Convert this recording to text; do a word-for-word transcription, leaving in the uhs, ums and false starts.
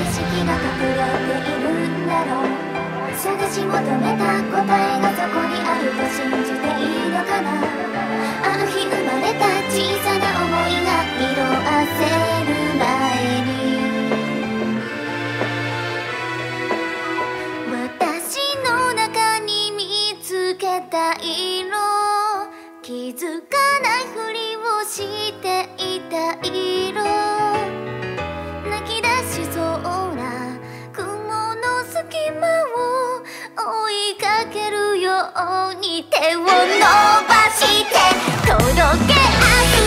識が隠れているんだろう。探し求めた答えがそこにあると信じていいのかな。あの日生まれた小さな想いが色あせる前に、私の中に見つけた色、気づかないふりをしていた色、泣き出しそうな雲の隙間を追いかけるように手を伸ばして届け合う